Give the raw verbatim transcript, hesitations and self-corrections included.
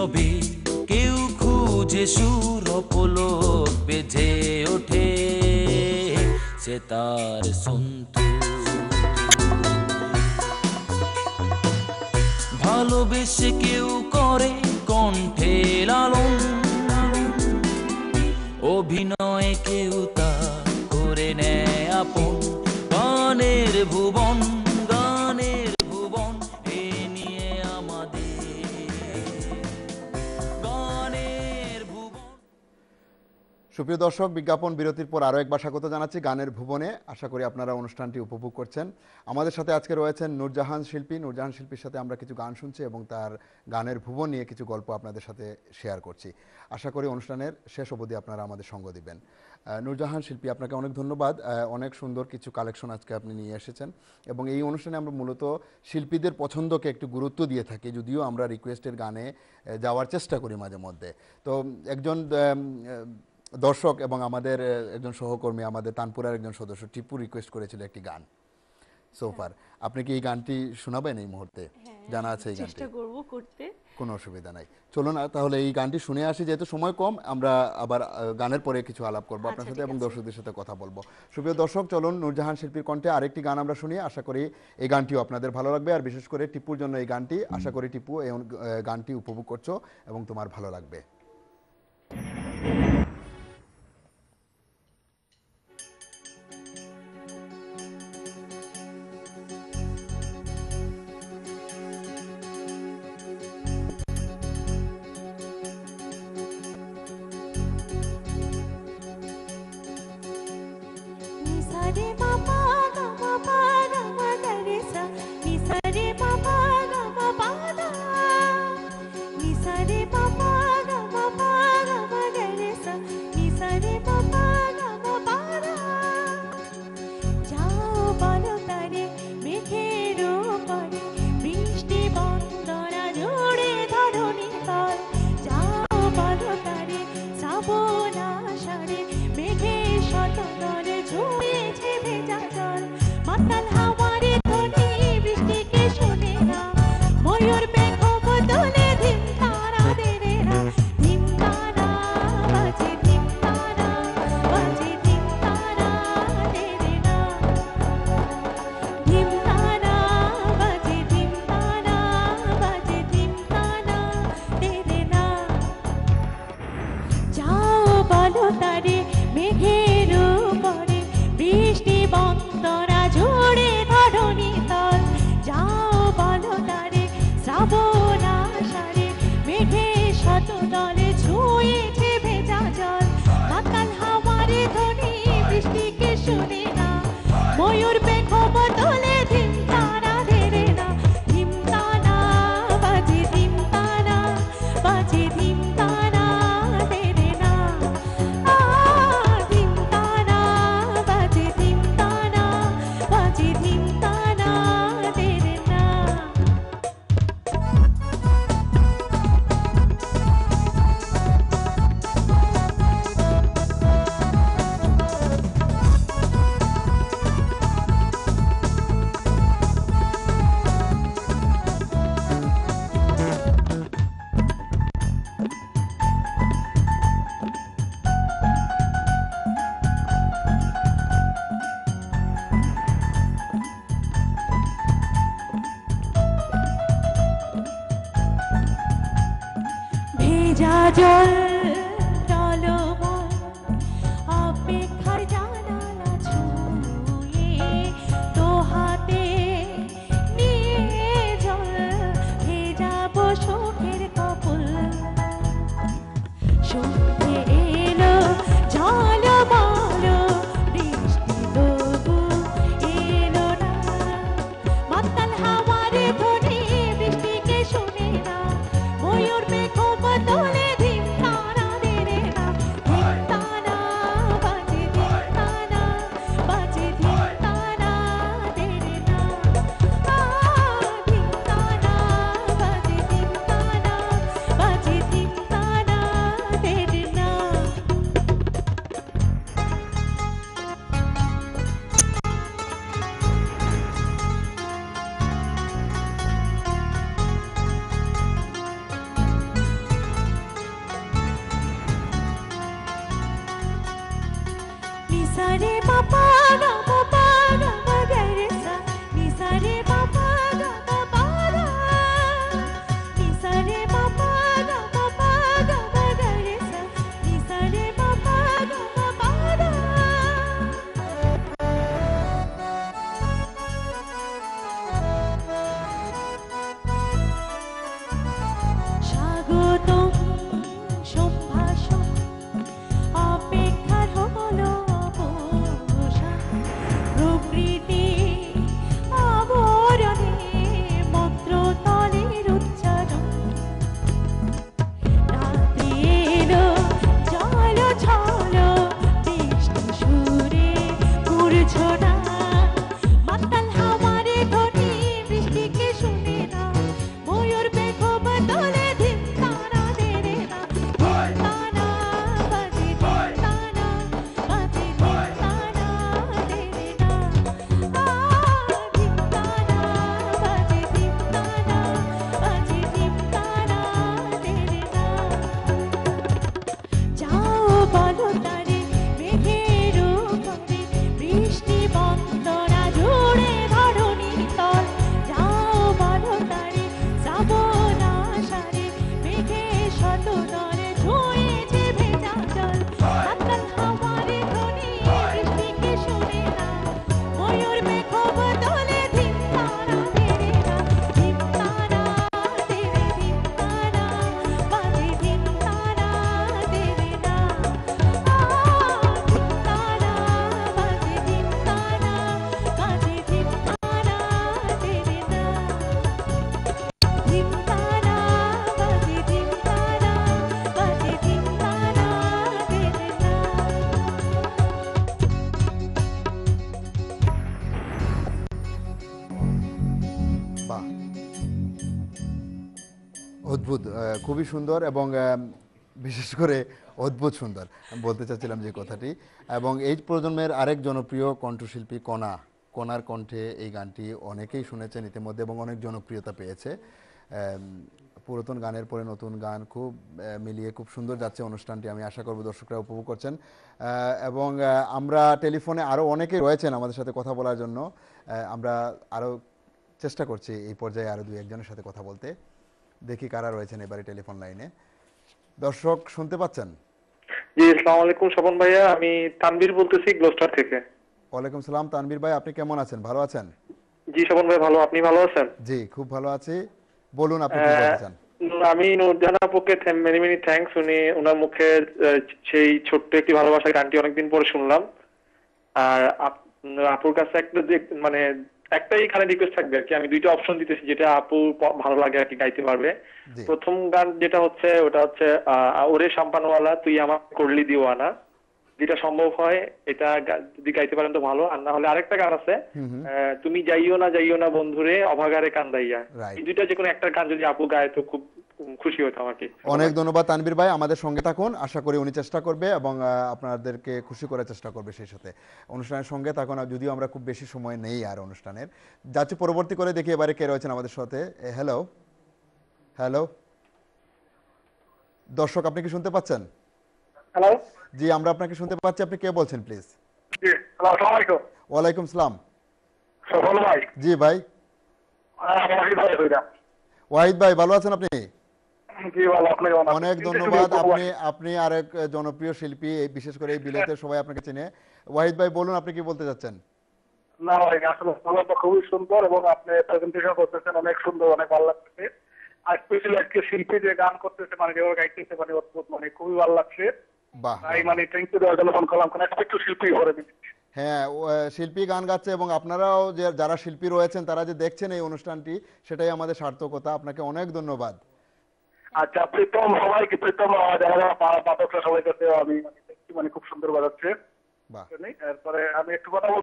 নীরবে কেউ খুঁজে সুর পলক বেজে ওঠে সে তার সন্তুষ্ট। ভালোবেসে কেউ করে কণ্ঠে লালন, অভিনয়ে কেউ তা করে নেয় আপন। গানের ভুবন, গানের ভুবন এ নিয়ে আমাদের গানের ভুবন। সুপ্রিয় দর্শক, বিজ্ঞাপন বিরতির পর আরও একবার স্বাগত জানাচ্ছি গানের ভুবনে। আশা করি আপনারা অনুষ্ঠানটি উপভোগ করছেন। আমাদের সাথে আজকে রয়েছেন নূরজাহান শিল্পী। নূরজাহান শিল্পীর সাথে আমরা কিছু গান শুনছি এবং তার গানের ভুবন নিয়ে কিছু গল্প আপনাদের সাথে শেয়ার করছি। আশা করি অনুষ্ঠানের শেষ অবধি আপনারা আমাদের সঙ্গ দিবেন। নূরজাহান শিল্পী, আপনাকে অনেক ধন্যবাদ। অনেক সুন্দর কিছু কালেকশন আজকে আপনি নিয়ে এসেছেন এবং এই অনুষ্ঠানে আমরা মূলত শিল্পীদের পছন্দকে একটু গুরুত্ব দিয়ে থাকি, যদিও আমরা রিকোয়েস্টের গানে যাওয়ার চেষ্টা করি মাঝে মধ্যে। তো একজন দর্শক এবং আমাদের একজন সহকর্মী, আমাদের তানপুরার একজন সদস্য টিপু রিকোয়েস্ট করেছিল একটি গান সোফার। আপনি কি এই গানটি শোনাবেন এই মুহূর্তে? জানা আছে এই গানটি? চেষ্টা করব করতে, কোনো অসুবিধা নাই। চলুন তাহলে এই গানটি শুনে আসি, যেহেতু সময় কম। আমরা আবার গানের পরে কিছু আলাপ করবো আপনার সাথে এবং দর্শকদের সাথে কথা বলবো। সুপ্রিয় দর্শক, চলুন নূরজাহান শিল্পীর কণ্ঠে আরেকটি গান আমরা শুনি। আশা করি এই গানটিও আপনাদের ভালো লাগবে, আর বিশেষ করে টিপুর জন্য এই গানটি। আশা করি টিপু এই গানটি উপভোগ করছো এবং তোমার ভালো লাগবে। ময়ূর মেঘ বদলে ধিম অদ্ভুত, আহ, খুবই সুন্দর এবং আহ, বিশেষ করে অদ্ভুত সুন্দর আমি বলতে চাচ্ছিলাম যে কথাটি। এবং এই প্রজন্মের আরেক জনপ্রিয় কণ্ঠশিল্পী কণা, কণার কণ্ঠে এই গানটি অনেকেই শুনেছেন ইতিমধ্যে এবং অনেক জনপ্রিয়তা পেয়েছে। আম, পুরাতন গানের পরে নতুন গান খুব আহ, মিলিয়ে খুব সুন্দর যাচ্ছে অনুষ্ঠানটি, আমি আশা করব দর্শকরা উপভোগ করছেন। আহ, এবং আহ, আমরা টেলিফোনে আরও অনেকেই রয়েছেন আমাদের সাথে কথা বলার জন্য। আহ, আমরা আরও চেষ্টা করছি এই পর্যায়ে আরও দুই একজনের সাথে কথা বলতে। দেখি কারা রয়েছেন এবারে টেলিফোন লাইনে। দর্শক শুনতে পাচ্ছেন? জি, আসসালামু আলাইকুম স্বপন ভাইয়া, আমি তানভীর বলতেছি গ্লোস্টার থেকে। ওয়ালাইকুম সালাম তানভীর ভাই, আপনি কেমন আছেন? ভালো আছেন? জি স্বপন ভাই, ভালো, আপনি ভালো আছেন? জি খুব ভালো আছি। বলুন আপনি কি আহ, বলতে চান? আমি নূরজাহান আপুকে মেনি মেনি থ্যাঙ্কস, উনি ওনার মুখে আহ, সেই ছোট্ট একটি ভালোবাসার গানটি অনেকদিন পরে শুনলাম। আর আপ- আপুর কাছে একটা যে মানে একটাই এখানে রিকোয়েস্ট থাকবে আর কি, আমি দুইটা অপশন দিতেছি যেটা আপু প- ভালো লাগে আর কি গাইতে পারবে। জি প্রথম গান যেটা হচ্ছে ওটা হচ্ছে আহ, ওরে শাম্পানওয়ালা তুই আমার করলি দিওয়ানা, যেটা সম্ভব হয় এটা গা- যদি গাইতে পারেন তো ভালো। আর না হলে আরেকটা গান আছে, হুম হুম আহ, তুমি যাইও না যাইও না বন্ধুরে অভাগারে কান্দাইয়া। রাইট। এই দুইটা যে কোনো একটা গান যদি আপু গায় তো খুব উম, খুশি হতাম আর কি। অনেক ধন্যবাদ তানভীর ভাই, আমাদের সঙ্গে থাকুন, আশা করি উনি চেষ্টা করবে এবং আহ, আপনাদেরকে খুশি করার চেষ্টা করবে। সেই সাথে অনুষ্ঠানের সঙ্গে থাকুন, আর যদিও আমরা খুব বেশি সময় নেই আর অনুষ্ঠানের, যাচ্ছি পরবর্তী করে দেখি এবারে কে রয়েছেন আমাদের সাথে। হ্যালো হ্যালো দর্শক, আপনি কি শুনতে পাচ্ছেন? হ্যালো, জি আমরা আপনাকে শুনতে পাচ্ছি, আপনি কে বলছেন প্লিজ? জি আসসালামু আলাইকুম ওয়ালাইকুম সালাম। সফল ভাই। জি ভাই। আমাকে ভাই হইরা ওয়াহিদ ভাই ভালো আছেন আপনি? জি ভালো, আপনি কেমন আছেন? অনেক কিন্তু ধন্যবাদ। শুধু আপনি আপনি আরেক জনপ্রিয় শিল্পী, এই বিশেষ করে এই বিলেতে সবাই আপনাকে চেনে। ওয়াহিদ ভাই বলুন আপনি কি বলতে চাচ্ছেন? না ভাই, আসলে তো খুবই সুন্দর এবং আপনি প্রেজেন্টেশন করতেছেন অনেক সুন্দর, অনেক ভালো লাগছে। আর স্পেশালি আজকে শিল্পী যে গান করতেছে মানে যেভাবে গাইতেছে মানে অদ্ভুত, মানে খুবই ভালো লাগছে। বাহ তাই বাহ, মানে থ্যাংক ইউ দেওয়ার জন্য ফোন করলাম, কারণ একটু শিল্পী করে দিচ্ছি। হ্যাঁ ও, আহ, শিল্পী গান গাচ্ছে এবং আপনারাও যে যারা শিল্পী রয়েছেন তারা যে দেখছেন এই অনুষ্ঠানটি, সেটাই আমাদের সার্থকতা। আপনাকে অনেক ধন্যবাদ। আচ্ছা, প্রীতম সবাইকে, প্রীতম আহ, যারা যারা পা- পাঠকরা সবাই কাছে আমি মানে দেখছি মানে খুব সুন্দর বাজাচ্ছে। বাহ। এরপরে আমি একটু কথা বলবো।